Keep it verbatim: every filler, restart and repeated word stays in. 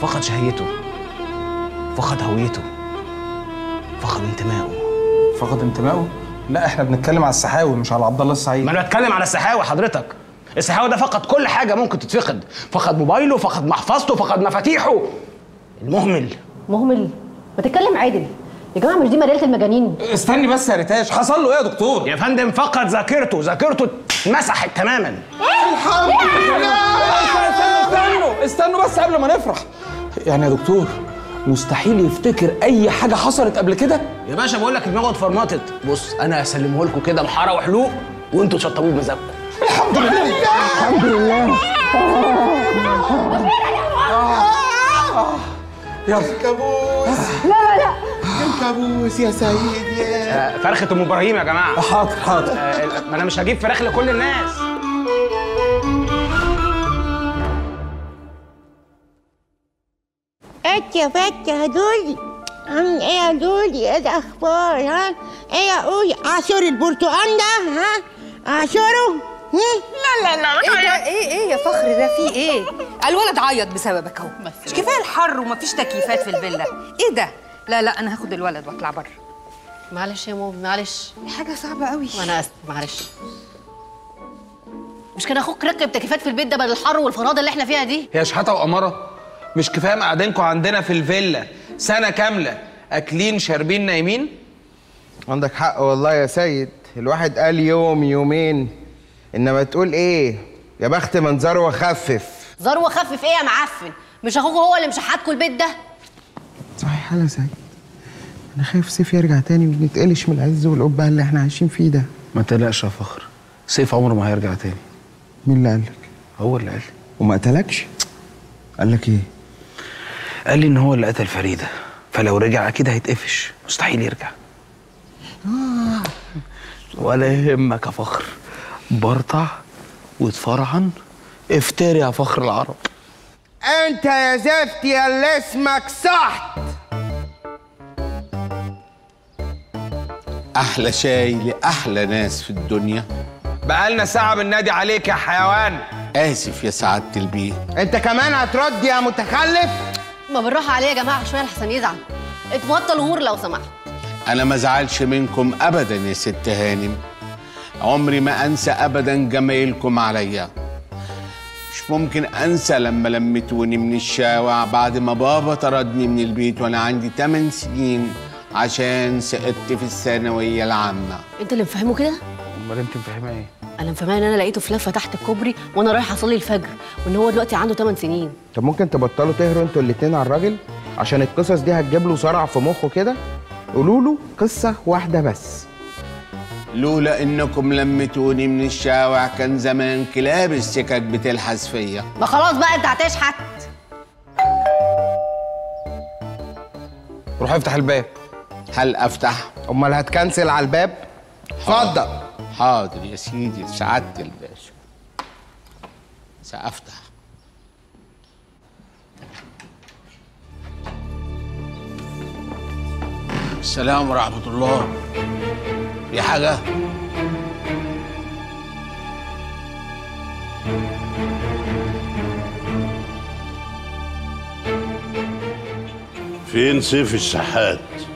فقد شهيته، فقد هويته، فقد انتمائه. فقد انتمائه؟ لا احنا بنتكلم على السحاوي مش على عبد الله السعيد. ما انا بتكلم على السحاوي حضرتك. السحاوي ده فقد كل حاجه ممكن تتفقد، فقد موبايله، فقد محفظته، فقد مفاتيحه. المهمل. مهمل؟ ما تتكلم عادل يا جماعه، مش دي مدينه المجانين؟ استني بس يا ريتاش، حصل له ايه يا دكتور؟ يا فندم فقد ذاكرته، ذاكرته اتمسحت تماما. الحمد لله. استنوا استنوا استنوا بس قبل ما نفرح. يعني يا دكتور مستحيل يفتكر اي حاجه حصلت قبل كده؟ يا باشا بقول لك دماغه اتفرمطت. بص انا هسلمه لكم كده محاره وحلوق وانتوا تشطبوه بمزاجكم. الحمد لله الحمد لله. يلا الكابوس. لا لا لا الكابوس يا سيد يا آه فرخه ام ابراهيم يا جماعه. حاضر حاضر. آه ما انا مش هجيب فراخ لكل الناس. انت يا فتة يا دولي، عامل ايه يا دولي؟ ايه الاخبار؟ ها ايه يا قولي؟ عصير البرتقال ده؟ ها عصيره؟ لا لا لا ايه ده؟ ايه ايه يا فخر ده؟ في ايه؟ الولد عيط بسببك اهو. مش كفايه الحر ومفيش تكييفات في الفيلا؟ ايه ده؟ لا لا انا هاخد الولد واطلع بره. معلش يا ماما معلش، حاجه صعبه قوي. وانا اسف معلش. مش كان اخوك ركب تكييفات في البيت ده بدل الحر والفرهده اللي احنا فيها دي؟ هي شحاته واماره؟ مش كفايه مقعدينكم عندنا في الفيلا سنه كامله اكلين شاربين نايمين؟ عندك حق والله يا سيد، الواحد قال يوم يومين، انما تقول ايه؟ يا بخت منظره وخفف. ذروه خفف ايه يا معفن؟ مش اخوك هو اللي مشحاتكوا البيت ده؟ صحيح يا سيد، انا خايف سيف يرجع تاني ونتقلش من العز والقبه اللي احنا عايشين فيه ده. ما تقلقش يا فخر، سيف عمره ما هيرجع تاني. مين اللي قالك؟ هو اللي قال لي. وما قتلكش؟ قالك ايه؟ قال لي ان هو اللي قتل فريده، فلو رجع اكيد هيتقفش، مستحيل يرجع. آه. ولا يهمك يا فخر، برطع واتفرعن، افتري يا فخر العرب. انت يا زفت يا اللي اسمك صح. احلى شاي لاحلى ناس في الدنيا. بقالنا ساعه بننادي عليك يا حيوان. اسف يا سعاده البيه. انت كمان هترد يا متخلف؟ ما بالراحه عليه يا جماعه شويه لحسن يزعل. اتبطل غور لو سمحت. انا ما زعلش منكم ابدا يا ست هانم، عمري ما انسى ابدا جمايلكم عليا. مش ممكن انسى لما لمتوني من الشارع بعد ما بابا طردني من البيت وانا عندي ثمان سنين عشان سقطت في الثانويه العامه. انت اللي مفهمه كده؟ امال انت مفهمه ايه؟ انا مفهمه ان انا لقيته في لفه تحت الكوبري وانا رايح اصلي الفجر، وان هو دلوقتي عنده ثمان سنين. طب ممكن تبطلوا تهروا انتوا الاتنين على الراجل عشان القصص دي هتجيب له صرع في مخه كده؟ قولوا له قصه واحده بس. لولا انكم لمتوني من الشارع كان زمان كلاب السكك بتلحس فيا. ما خلاص بقى انت هتشحت. روح افتح الباب. هل افتح؟ امال هتكنسل على الباب؟ اتفضل. حاضر يا سيدي سعاده الباشا، سافتح. السلام ورحمه الله. في حاجه؟ فين سيف الشحات؟